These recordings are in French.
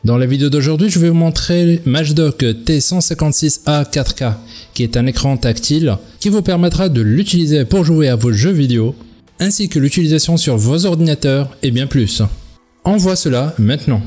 Dans la vidéo d'aujourd'hui, je vais vous montrer MatchDock T156A 4K, qui est un écran tactile qui vous permettra de l'utiliser pour jouer à vos jeux vidéo, ainsi que l'utilisation sur vos ordinateurs et bien plus. On voit cela maintenant.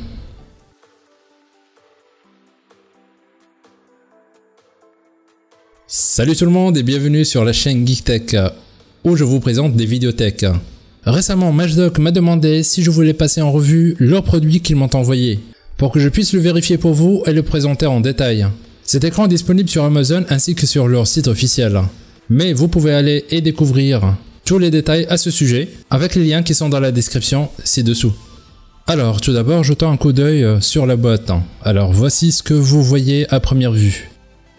Salut tout le monde et bienvenue sur la chaîne GeekTech, où je vous présente des vidéos tech. Récemment, MatchDock m'a demandé si je voulais passer en revue leurs produits qu'ils m'ont envoyés, pour que je puisse le vérifier pour vous et le présenter en détail. Cet écran est disponible sur Amazon ainsi que sur leur site officiel. Mais vous pouvez aller et découvrir tous les détails à ce sujet avec les liens qui sont dans la description ci-dessous. Alors tout d'abord, jetons un coup d'œil sur la boîte. Alors voici ce que vous voyez à première vue.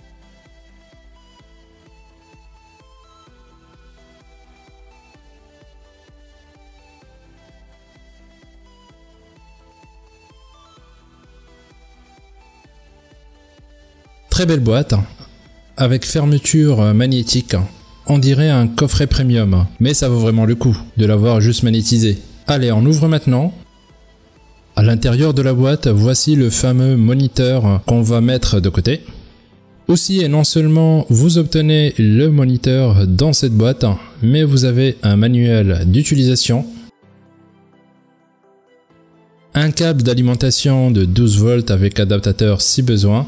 Très belle boîte, avec fermeture magnétique, on dirait un coffret premium, mais ça vaut vraiment le coup de l'avoir juste magnétisé. Allez, on ouvre maintenant. À l'intérieur de la boîte, voici le fameux moniteur qu'on va mettre de côté. Aussi, et non seulement vous obtenez le moniteur dans cette boîte, mais vous avez un manuel d'utilisation, un câble d'alimentation de 12 volts avec adaptateur si besoin,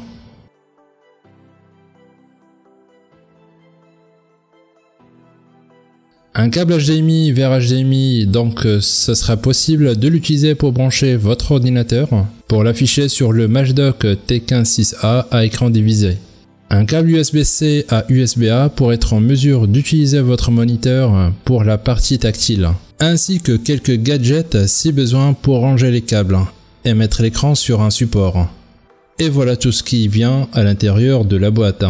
un câble HDMI vers HDMI, donc ce sera possible de l'utiliser pour brancher votre ordinateur, pour l'afficher sur le MatchDock T156A à écran divisé. Un câble USB-C à USB-A pour être en mesure d'utiliser votre moniteur pour la partie tactile, ainsi que quelques gadgets si besoin pour ranger les câbles et mettre l'écran sur un support. Et voilà tout ce qui vient à l'intérieur de la boîte.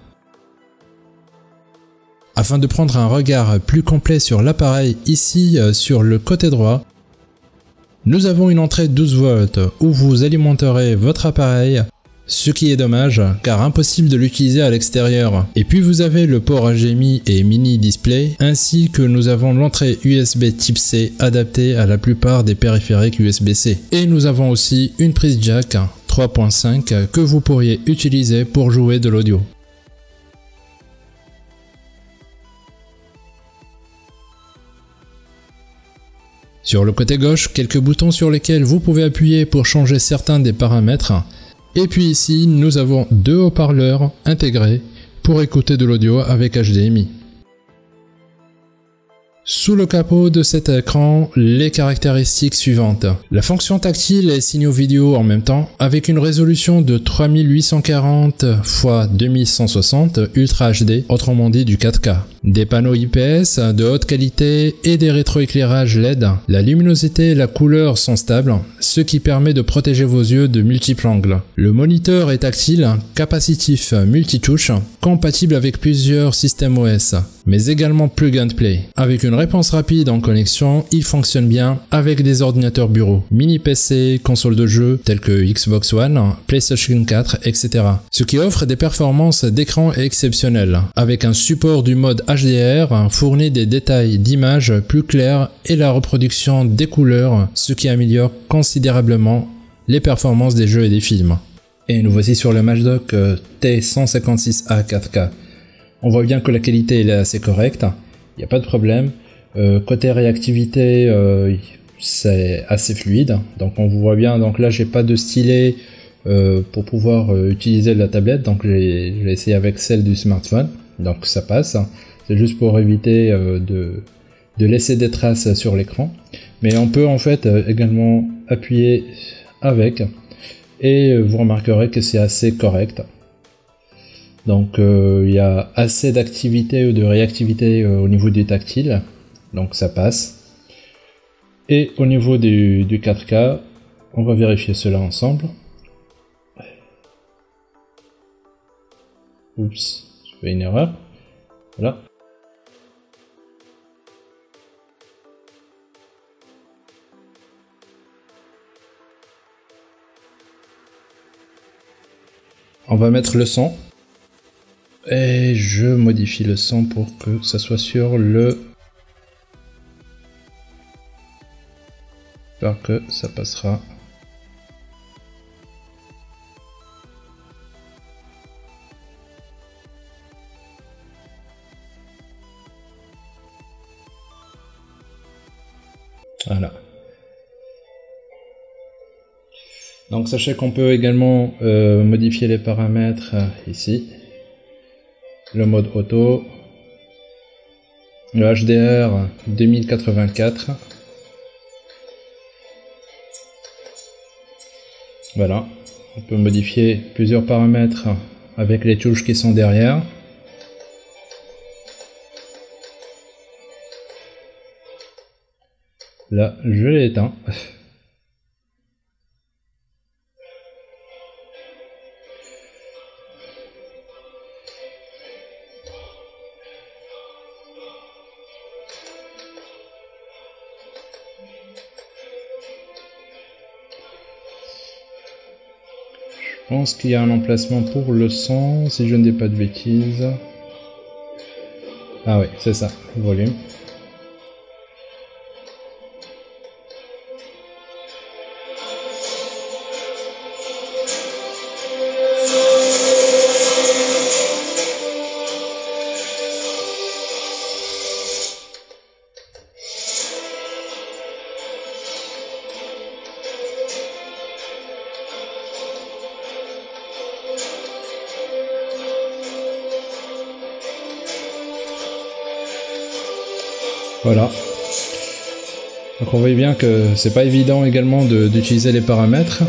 Afin de prendre un regard plus complet sur l'appareil, ici sur le côté droit, nous avons une entrée 12 volts où vous alimenterez votre appareil, ce qui est dommage car impossible de l'utiliser à l'extérieur. Et puis vous avez le port HDMI et mini display, ainsi que nous avons l'entrée USB type C adaptée à la plupart des périphériques USB-C. Et nous avons aussi une prise jack 3.5 que vous pourriez utiliser pour jouer de l'audio. Sur le côté gauche, quelques boutons sur lesquels vous pouvez appuyer pour changer certains des paramètres. Et puis ici, nous avons deux haut-parleurs intégrés pour écouter de l'audio avec HDMI. Sous le capot de cet écran, les caractéristiques suivantes. La fonction tactile et signaux vidéo en même temps, avec une résolution de 3840 x 2160 Ultra HD, autrement dit du 4K. Des panneaux IPS de haute qualité et des rétroéclairages LED. La luminosité et la couleur sont stables, ce qui permet de protéger vos yeux de multiples angles. Le moniteur est tactile, capacitif multitouche, compatible avec plusieurs systèmes OS, mais également plug and play. Avec une réponse rapide en connexion, il fonctionne bien avec des ordinateurs bureau, mini PC, consoles de jeux telles que Xbox One, PlayStation 4, etc. Ce qui offre des performances d'écran exceptionnelles, avec un support du mode HDR fournit des détails d'image plus clairs et la reproduction des couleurs, ce qui améliore considérablement les performances des jeux et des films. Et nous voici sur le MatchDock T156A 4K. On voit bien que la qualité est assez correcte, il n'y a pas de problème. Côté réactivité, c'est assez fluide, donc on voit bien. Donc là, j'ai pas de stylet pour pouvoir utiliser la tablette, donc j'ai essayé avec celle du smartphone, donc ça passe. C'est juste pour éviter de laisser des traces sur l'écran. Mais on peut en fait également appuyer avec et vous remarquerez que c'est assez correct. Donc il y a assez d'activité ou de réactivité au niveau du tactile, donc ça passe. Et au niveau du 4K, on va vérifier cela ensemble. Oups, je fais une erreur. Voilà. On va mettre le son. Et je modifie le son pour que ça soit sur le... J'espère que ça passera. Voilà. Donc sachez qu'on peut également modifier les paramètres ici. Le mode auto. Le HDR 2084. Voilà. On peut modifier plusieurs paramètres avec les touches qui sont derrière. Là, je l'ai éteint. Je pense qu'il y a un emplacement pour le son, si je ne dis pas de bêtises. Ah oui, c'est ça, volume. Voilà. Donc on voit bien que c'est pas évident également d'utiliser les paramètres.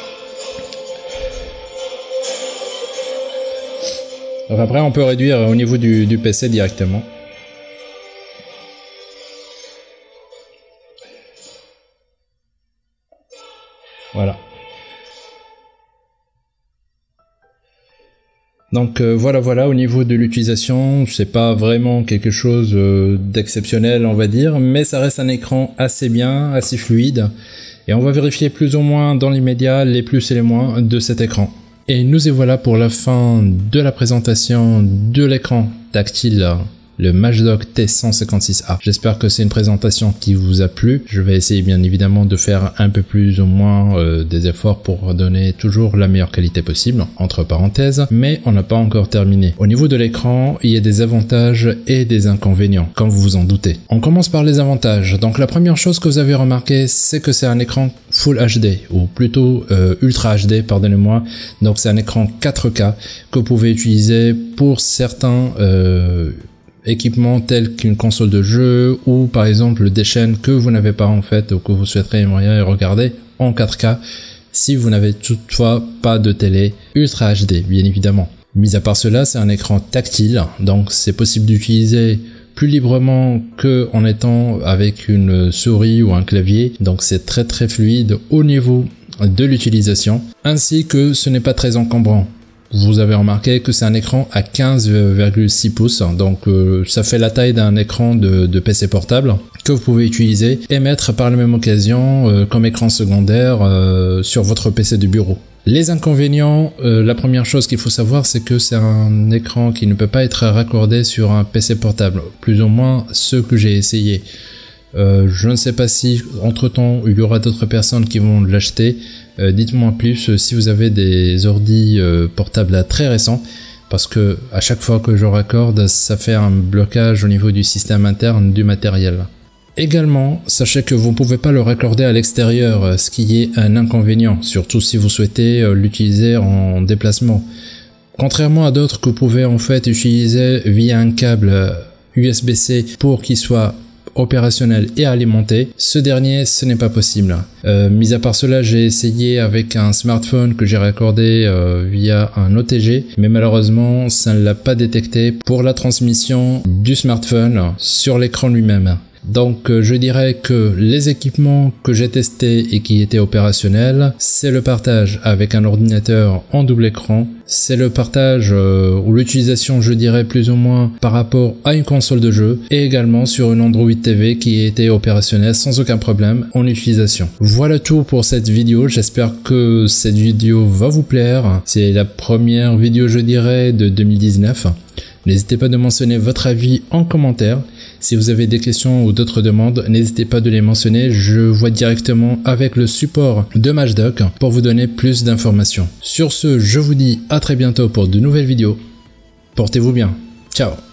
Donc après on peut réduire au niveau du PC directement. Voilà. Donc voilà, au niveau de l'utilisation, c'est pas vraiment quelque chose d'exceptionnel on va dire, mais ça reste un écran assez bien, assez fluide, et on va vérifier plus ou moins dans l'immédiat les plus et les moins de cet écran. Et nous y voilà pour la fin de la présentation de l'écran tactile, le MatchDock T156A. J'espère que c'est une présentation qui vous a plu. Je vais essayer bien évidemment de faire un peu plus ou moins des efforts pour donner toujours la meilleure qualité possible, entre parenthèses, mais on n'a pas encore terminé. Au niveau de l'écran, il y a des avantages et des inconvénients, comme vous vous en doutez. On commence par les avantages. Donc la première chose que vous avez remarqué, c'est que c'est un écran Full HD, ou plutôt Ultra HD, pardonnez-moi. Donc c'est un écran 4K que vous pouvez utiliser pour certains équipements tels qu'une console de jeu ou par exemple des chaînes que vous n'avez pas en fait ou que vous souhaiteriez regarder en 4K si vous n'avez toutefois pas de télé Ultra HD bien évidemment. Mis à part cela, c'est un écran tactile, donc c'est possible d'utiliser plus librement que en étant avec une souris ou un clavier, donc c'est très fluide au niveau de l'utilisation, ainsi que ce n'est pas très encombrant. Vous avez remarqué que c'est un écran à 15,6 pouces, donc ça fait la taille d'un écran de PC portable que vous pouvez utiliser et mettre par la même occasion comme écran secondaire sur votre PC de bureau. Les inconvénients, la première chose qu'il faut savoir, c'est que c'est un écran qui ne peut pas être raccordé sur un PC portable, plus ou moins ceux que j'ai essayé. Je ne sais pas si entre-temps il y aura d'autres personnes qui vont l'acheter. Dites-moi plus si vous avez des ordi portables très récents, parce que à chaque fois que je raccorde, ça fait un blocage au niveau du système interne du matériel. Également, sachez que vous ne pouvez pas le raccorder à l'extérieur, ce qui est un inconvénient, surtout si vous souhaitez l'utiliser en déplacement. Contrairement à d'autres que vous pouvez en fait utiliser via un câble USB-C pour qu'il soit opérationnel et alimenté, ce dernier ce n'est pas possible. Mis à part cela, j'ai essayé avec un smartphone que j'ai raccordé via un OTG, mais malheureusement ça ne l'a pas détecté pour la transmission du smartphone sur l'écran lui-même. Donc je dirais que les équipements que j'ai testés et qui étaient opérationnels, c'est le partage avec un ordinateur en double écran, c'est le partage ou l'utilisation je dirais plus ou moins par rapport à une console de jeu et également sur une Android TV qui était opérationnelle sans aucun problème en utilisation. Voilà tout pour cette vidéo, j'espère que cette vidéo va vous plaire, c'est la première vidéo je dirais de 2019. N'hésitez pas de mentionner votre avis en commentaire. Si vous avez des questions ou d'autres demandes, n'hésitez pas de les mentionner, je vois directement avec le support de MatchDock pour vous donner plus d'informations. Sur ce, je vous dis à très bientôt pour de nouvelles vidéos. Portez-vous bien. Ciao.